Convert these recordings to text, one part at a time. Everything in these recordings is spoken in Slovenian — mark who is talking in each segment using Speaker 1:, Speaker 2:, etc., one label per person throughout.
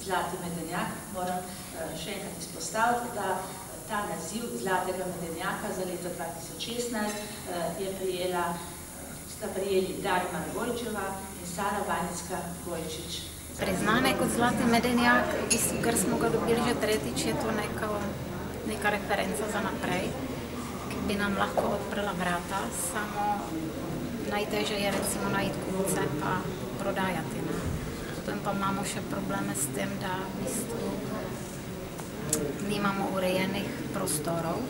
Speaker 1: Zlati medenjak, moram še enkrat izpostaviti, da ta naziv Zlatega medenjaka za leto 2016 sta prijeli Darima Gojčeva in Sara Vanicka-Gojčič.
Speaker 2: Priznan je kot Zlati medenjak, ker smo ga dobili že tretjič, je to neka referenca za naprej, ki bi nam lahko odprla vrata, samo najteže je recimo najít kupce pa prodajati. Potem pa imamo še probleme s tem, da v bistvu nimamo urejenih prostorov.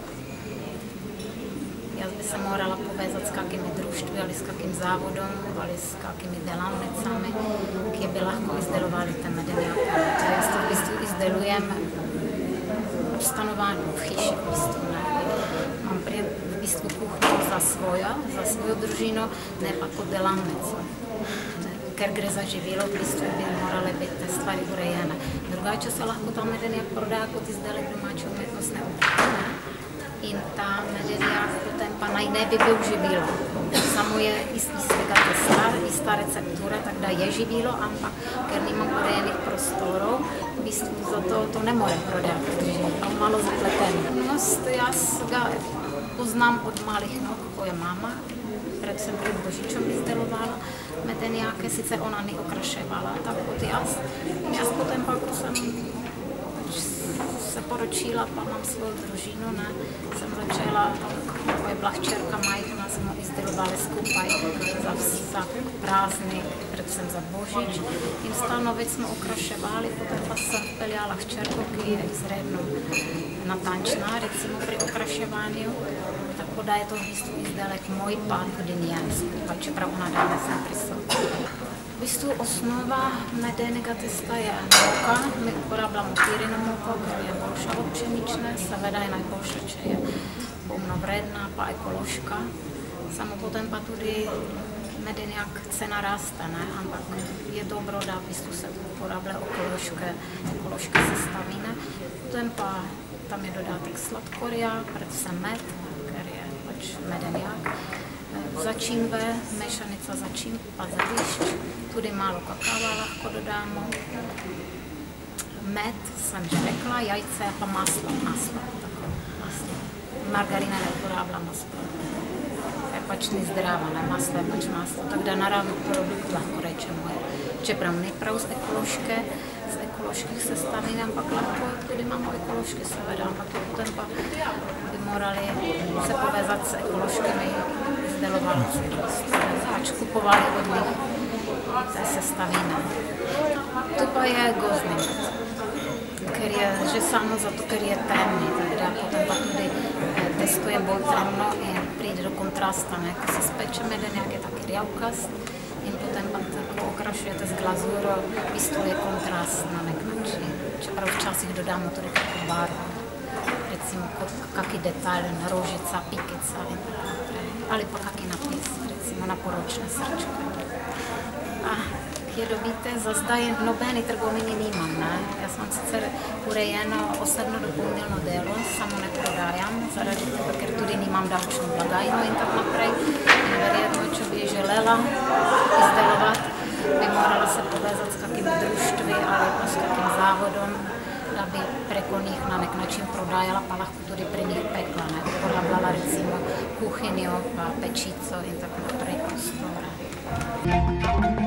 Speaker 2: Jaz bi se morala povezati s kakimi društvi ali s kakim závodom ali s kakimi delavnicami, ki bi lahko izdelovali te medenjake. Jaz to v bistvu izdelujem v stanovanju, v hiši v bistvu. Mám v bistvu kuchnju za svojo družino, ne pa kot delavnico. Ker gre za živilo, v bistvu bi morale biti te stvari urejene. Drugače se lahko ta medenjak prodaja kot izdelek domače umetnostne obrti. In ta medenjak potem pa naj ne bi bil živilo. Samo je iz istega testa, ista receptura, tako da je živilo, ampak ker nimam urejenih prostorov, v bistvu zato to ne morem prodajati. Malo zapleteno. Jaz ga poznam od malih nog, ko je mama, predvsem pred Božičom izdelovala medenjake, sicer ona ni okraševala tako kot jaz. In jaz potem pa, ko sem se poročila, pa imam svojo družino, sem začela, ko je bila hčerka majhna, smo izdelovali skupaj za vsak praznik, predvsem za Božič. In stalno več smo okraševali, potem pa sem vpeljala hčerko, ki je izredno natančna, recimo pri okraševanju. Tako da je to v bistvu izdelek moj, pa tudi njen skupaj, čeprav ona danes ne prisotna. V bistvu osnova medenega testa je moka. My uporabljamo pirino moko, ker je boljša od pšenične. Seveda je najboljša, če je polnovredna pa ekološka. Samo potem pa tudi medenjak cena raste, ampak je dobro, da v bistvu se uporabljajo ekološke sestavine. Potem pa tam je dodatek sladkorja, predvsem med, ker je pač medenjak. Začimbe, mešanica začimb pa zelišč, tudi malo kakava lahko dodamo. Med sem že rekla, jajce pa maslo. Margarine ne uporabljamo sploh, ker pač ni zdrava, maslo je pač maslo, tako da naravni produkt lahko rečemo. Čeprav ne prav z ekoloških sestavin, ampak lahko tudi imamo ekološke seveda, ampak potem pa bi morali se povezati s ekološkimi izdelovalci, pač kupovali od njih te sestavine. Tu pa je gozdni med, ker je že samo zato, ker je temni, da potem pa tudi testo je bolj temno in pride do kontrasta, ko se speče medenjak, je taki rjavkast in potem pa tako okrašujete z glazuro, v bistvu je kontrast na nek način, čeprav včasih dodamo tudi kakšno barvo, recimo kot kaký detajl, rožica, pikica in tako naprej, ali pa kaký napis, recimo na poročne srčke. Kje dobite? Za zdaj nobeni trgovini nimam. Jaz imam sicer urejeno osebno dopolnilno delo, samo ne prodajam, zaradi tega, ker tudi nimam davčno blagajno in tako naprej. In verjetno, če bi želela izdelovati, bi morala se povezati s kakimi društvi ali pa s kakim závodom, da bi preko njih na nek način prodajala, pa lahko tudi pri njih pekla. Uporabljala recimo kuhinjo, pa pečico in tako naprej prostore.